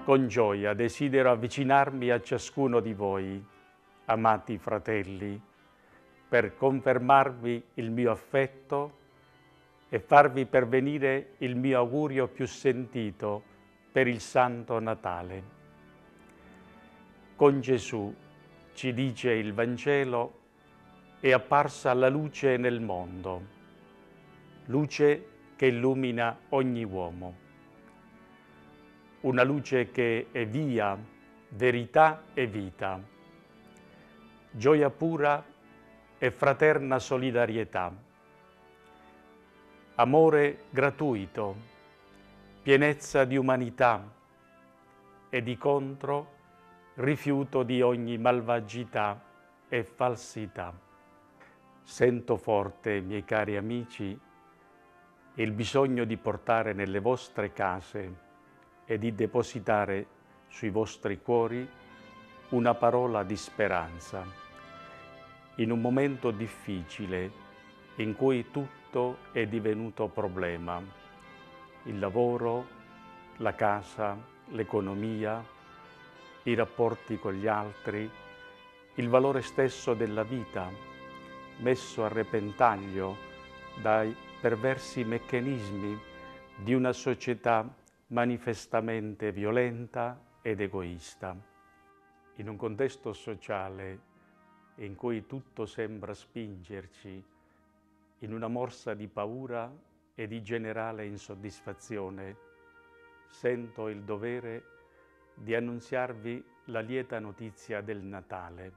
Con gioia desidero avvicinarmi a ciascuno di voi, amati fratelli, per confermarvi il mio affetto e farvi pervenire il mio augurio più sentito per il Santo Natale. Con Gesù, ci dice il Vangelo, è apparsa la luce nel mondo, luce che illumina ogni uomo. Una luce che è via, verità e vita, gioia pura e fraterna solidarietà, amore gratuito, pienezza di umanità e di contro rifiuto di ogni malvagità e falsità. Sento forte, miei cari amici, il bisogno di portare nelle vostre case e di depositare sui vostri cuori una parola di speranza. In un momento difficile in cui tutto è divenuto problema, il lavoro, la casa, l'economia, i rapporti con gli altri, il valore stesso della vita, messo a repentaglio dai perversi meccanismi di una società manifestamente violenta ed egoista. In un contesto sociale in cui tutto sembra spingerci in una morsa di paura e di generale insoddisfazione, sento il dovere di annunziarvi la lieta notizia del Natale.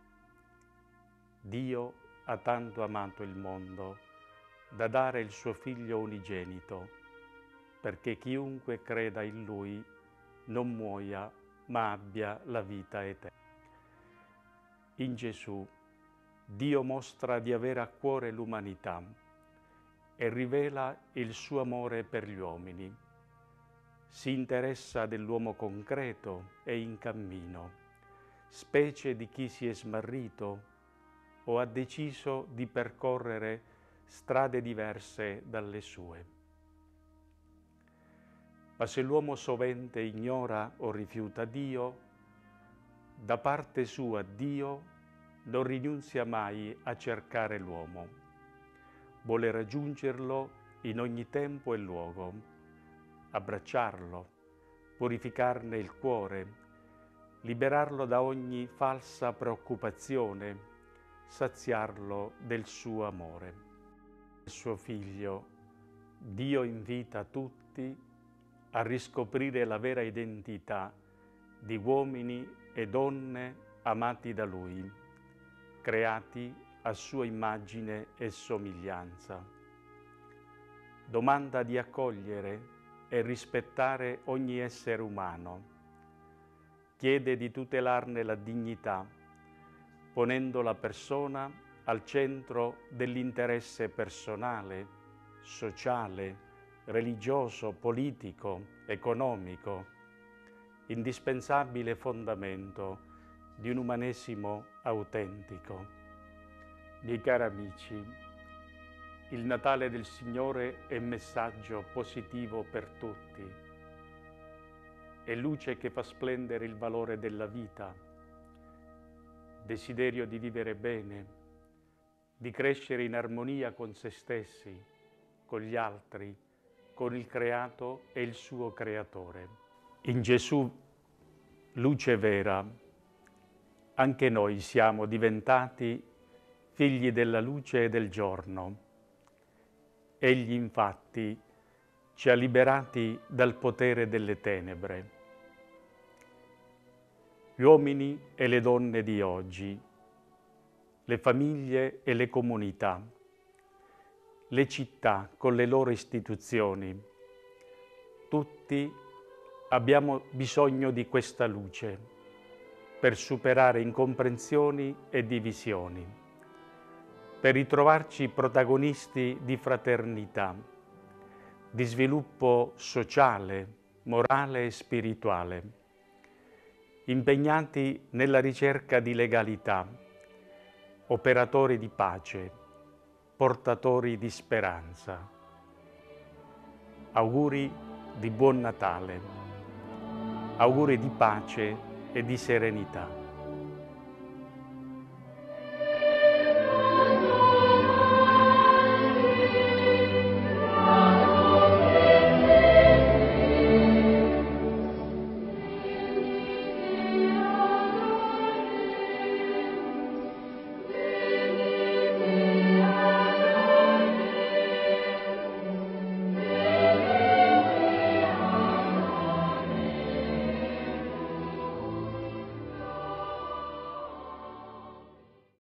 Dio ha tanto amato il mondo da dare il suo Figlio unigenito, perché chiunque creda in Lui non muoia, ma abbia la vita eterna. In Gesù, Dio mostra di avere a cuore l'umanità e rivela il suo amore per gli uomini. Si interessa dell'uomo concreto e in cammino, specie di chi si è smarrito o ha deciso di percorrere strade diverse dalle sue. Ma se l'uomo sovente ignora o rifiuta Dio, da parte sua Dio non rinunzia mai a cercare l'uomo. Vuole raggiungerlo in ogni tempo e luogo, abbracciarlo, purificarne il cuore, liberarlo da ogni falsa preoccupazione, saziarlo del suo amore. Il suo Figlio, Dio invita tutti a riscoprire la vera identità di uomini e donne amati da Lui, creati a sua immagine e somiglianza. Domanda di accogliere e rispettare ogni essere umano. Chiede di tutelarne la dignità, ponendo la persona al centro dell'interesse personale, sociale, religioso, politico, economico, indispensabile fondamento di un umanesimo autentico. Miei cari amici, il Natale del Signore è messaggio positivo per tutti, è luce che fa splendere il valore della vita, desiderio di vivere bene, di crescere in armonia con se stessi, con gli altri, con il creato e il suo creatore. In Gesù, luce vera, anche noi siamo diventati figli della luce e del giorno. Egli infatti ci ha liberati dal potere delle tenebre. Gli uomini e le donne di oggi, le famiglie e le comunità, le città con le loro istituzioni, tutti abbiamo bisogno di questa luce per superare incomprensioni e divisioni, per ritrovarci protagonisti di fraternità, di sviluppo sociale, morale e spirituale, impegnati nella ricerca di legalità, operatori di pace, portatori di speranza. Auguri di buon Natale. Auguri di pace e di serenità.